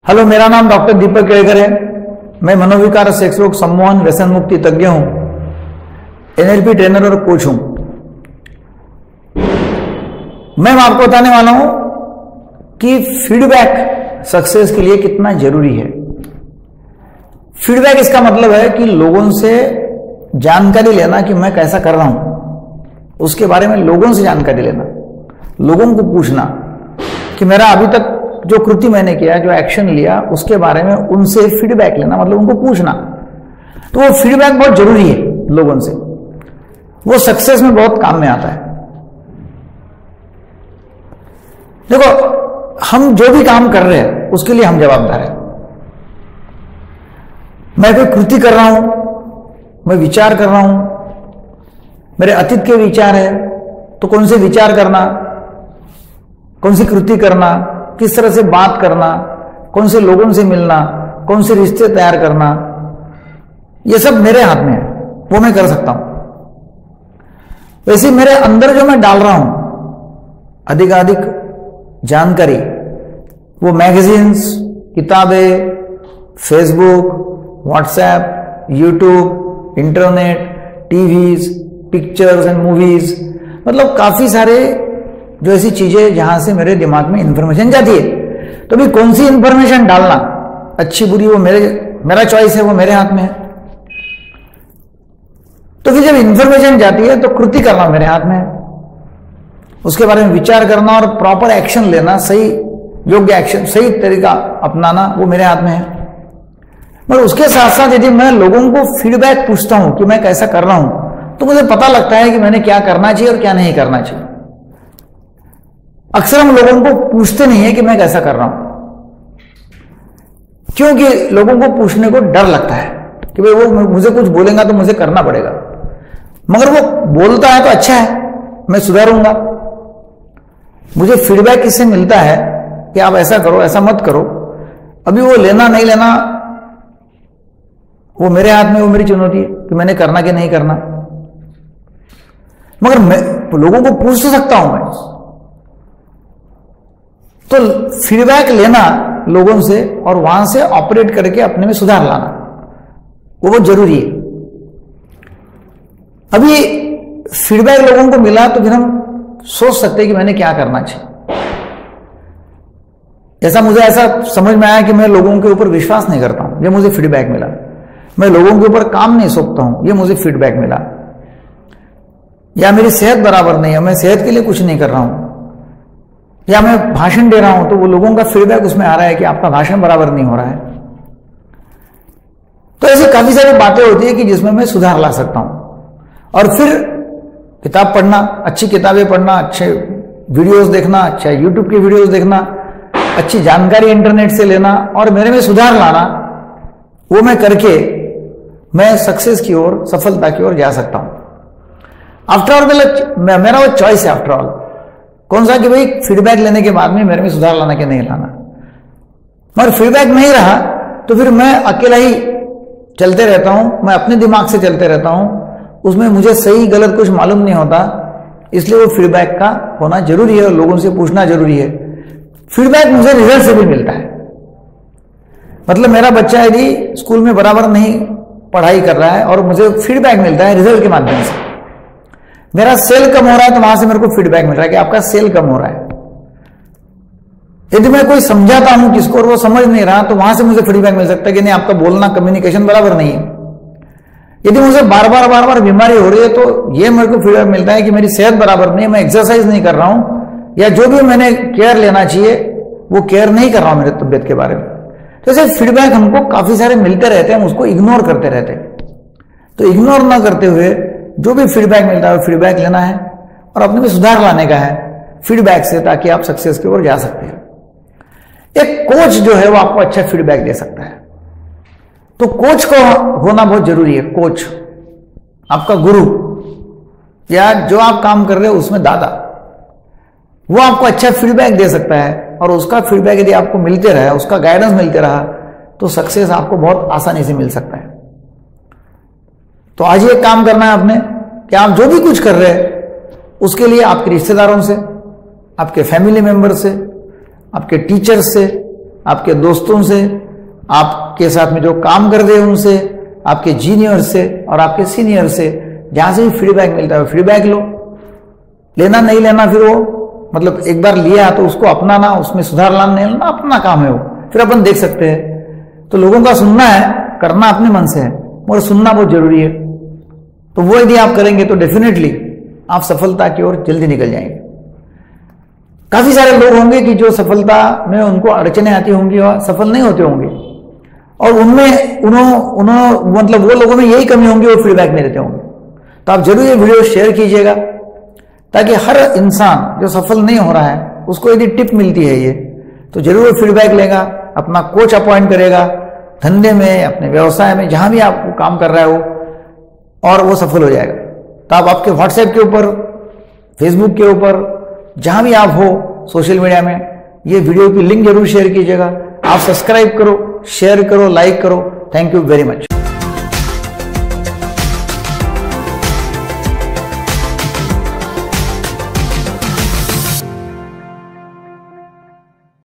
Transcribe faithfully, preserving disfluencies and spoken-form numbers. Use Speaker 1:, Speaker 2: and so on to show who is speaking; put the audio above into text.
Speaker 1: Hello, मेरा नाम doctor दीपक केड़कर है। मैं मनोविकार, सेक्स रोग, सम्मोहन, व्यसन मुक्ति तज्ञ हूं, एनएलपी ट्रेनर और कोच हूं। मैं आपको बताने वाला हूं कि फीडबैक सक्सेस के लिए कितना जरूरी है। फीडबैक इसका मतलब है कि लोगों से जानकारी लेना कि मैं कैसा कर रहा हूं, उसके बारे में लोगों से जानकारी लेना, लोगों को पूछना कि मेरा अभी तक जो कृति मैंने किया, जो एक्शन लिया, उसके बारे में उनसे फीडबैक लेना, मतलब उनको पूछना। तो वो फीडबैक बहुत जरूरी है लोगों से, वो सक्सेस में बहुत काम में आता है। देखो, हम जो भी काम कर रहे हैं उसके लिए हम जवाबदार हैं। मैं कोई कृति कर रहा हूं, मैं विचार कर रहा हूं, मेरे अतीत के विचार है, तो कौन से विचार करना, कौन सी कृति करना, किस तरह से बात करना, कौन से लोगों से मिलना, कौन से रिश्ते तैयार करना, ये सब मेरे हाथ में है, वो मैं कर सकता हूं। वैसे मेरे अंदर जो मैं डाल रहा हूं अधिकाधिक जानकारी, वो मैगजीन्स, किताबें, Facebook, WhatsApp, YouTube, internet, TVs, pictures and movies, मतलब काफी सारे जो ऐसी चीजें जहां से मेरे दिमाग में इंफॉर्मेशन जाती है। तो भी कौन सी इंफॉर्मेशन डालना, अच्छी बुरी, वो मेरे मेरा चॉइस है, वो मेरे हाथ में है। तो फिर जब इंफॉर्मेशन जाती है तो कृति करना मेरे हाथ में है, उसके बारे में विचार करना और प्रॉपर एक्शन लेना, सही योग्य एक्शन, सही तरीका अपनाना, वो मेरे हाथ में है। मगर उसके साथ साथ यदि मैं लोगों को फीडबैक पूछता हूं कि मैं कैसा कर रहा हूं, तो मुझे पता लगता है कि मैंने क्या करना चाहिए और क्या नहीं करना चाहिए। अक्सर हम लोगों को पूछते नहीं है कि मैं कैसा कर रहा हूं, क्योंकि लोगों को पूछने को डर लगता है कि भाई वो मुझे कुछ बोलेगा तो मुझे करना पड़ेगा। मगर वो बोलता है तो अच्छा है, मैं सुधारूंगा। मुझे फीडबैक किससे मिलता है कि आप ऐसा करो, ऐसा मत करो। अभी वो लेना नहीं लेना वो मेरे हाथ में, वो मेरी चुनौती है कि मैंने करना कि नहीं करना। मगर मैं लोगों को पूछ तो सकता हूं मैं, तो फीडबैक लेना लोगों से और वहां से ऑपरेट करके अपने में सुधार लाना, वो बहुत जरूरी है। अभी फीडबैक लोगों को मिला तो फिर हम सोच सकते हैं कि मैंने क्या करना चाहिए। जैसा मुझे ऐसा समझ में आया कि मैं लोगों के ऊपर विश्वास नहीं करता हूं, ये मुझे फीडबैक मिला। मैं लोगों के ऊपर काम नहीं सौंपता हूं, ये मुझे फीडबैक मिला। या मेरी सेहत बराबर नहीं है, मैं सेहत के लिए कुछ नहीं कर रहा हूं, या मैं भाषण दे रहा हूं तो वो लोगों का फीडबैक उसमें आ रहा है कि आपका भाषण बराबर नहीं हो रहा है। तो ऐसी काफी सारी बातें होती है कि जिसमें मैं सुधार ला सकता हूं। और फिर किताब पढ़ना, अच्छी किताबें पढ़ना, अच्छे वीडियोस देखना, अच्छा यूट्यूब के वीडियोस देखना, अच्छी जानकारी इंटरनेट से लेना और मेरे में सुधार लाना, वो मैं करके मैं सक्सेस की ओर, सफलता की ओर जा सकता हूं। आफ्टर ऑल मेरा वो चॉइस है, आफ्टर ऑल कौन सा, कि भाई फीडबैक लेने के बाद में मेरे में सुधार लाना कि नहीं लाना। मगर फीडबैक नहीं रहा तो फिर मैं अकेला ही चलते रहता हूं, मैं अपने दिमाग से चलते रहता हूं, उसमें मुझे सही गलत कुछ मालूम नहीं होता। इसलिए वो फीडबैक का होना जरूरी है और लोगों से पूछना जरूरी है। फीडबैक मुझे रिजल्ट से भी मिलता है। मतलब मेरा बच्चा यदि स्कूल में बराबर नहीं पढ़ाई कर रहा है और मुझे फीडबैक मिलता है रिजल्ट के माध्यम से, मेरा सेल कम हो रहा है तो वहां से मेरे को फीडबैक मिल रहा है कि आपका सेल कम हो रहा है। यदि मैं कोई समझाता हूं किसको और वो समझ नहीं रहा, तो वहां से मुझे फीडबैक मिल सकता है कि नहीं, आपका बोलना, कम्युनिकेशन बराबर नहीं है। यदि मुझे बार बार बार बार बीमारी हो रही है तो ये मेरे को फीडबैक मिलता है कि मेरी सेहत बराबर नहीं है, मैं एक्सरसाइज नहीं कर रहा हूं, या जो भी मैंने केयर लेना चाहिए वो केयर नहीं कर रहा हूं मेरे तबियत के बारे में। तो ऐसे फीडबैक हमको काफी सारे मिलते रहते हैं, हम उसको इग्नोर करते रहते हैं। तो इग्नोर ना करते हुए जो भी फीडबैक मिलता है वो फीडबैक लेना है और अपने में सुधार लाने का है फीडबैक से, ताकि आप सक्सेस की ओर जा सकते हैं। एक कोच जो है वो आपको अच्छा फीडबैक दे सकता है। तो कोच को होना बहुत जरूरी है। कोच आपका गुरु, या जो आप काम कर रहे हो उसमें दादा, वो आपको अच्छा फीडबैक दे सकता है और उसका फीडबैक यदि आपको मिलते रहा, उसका गाइडेंस मिलते रहा, तो सक्सेस आपको बहुत आसानी से मिल सकता है। तो आज ये काम करना है आपने कि आप जो भी कुछ कर रहे हैं उसके लिए आपके रिश्तेदारों से, आपके फैमिली मेंबर से, आपके टीचर से, आपके दोस्तों से, आपके साथ में जो काम कर रहे हैं उनसे, आपके जीनियर से और आपके सीनियर से, जहां से भी फीडबैक मिलता है फीडबैक लो। लेना नहीं लेना फिर वो मतलब एक बार लिया तो उसको अपनाना, उसमें सुधार लाना लेना अपना काम है, वो फिर अपन देख सकते हैं। तो लोगों का सुनना है, करना अपने मन से है, मगर सुनना बहुत जरूरी है। तो वो यदि आप करेंगे तो डेफिनेटली आप सफलता की ओर जल्दी निकल जाएंगे। काफी सारे लोग होंगे कि जो सफलता में उनको अड़चने आती होंगी और सफल नहीं होते होंगे, और उनमें उन्हों उन्हों मतलब वो लोगों में यही कमी होंगी, वो फीडबैक नहीं देते होंगे। तो आप जरूर ये वीडियो शेयर कीजिएगा, ताकि हर इंसान जो सफल नहीं हो रहा है उसको यदि टिप मिलती है ये, तो जरूर फीडबैक लेगा, अपना कोच अपॉइंट करेगा, धंधे में, अपने व्यवसाय में, जहां भी आप काम कर रहा है वो, और वो सफल हो जाएगा। तो आप आपके व्हाट्सएप के ऊपर, फेसबुक के ऊपर, जहां भी आप हो सोशल मीडिया में, ये वीडियो की लिंक जरूर शेयर कीजिएगा। आप सब्सक्राइब करो, शेयर करो, लाइक करो। Thank you very much.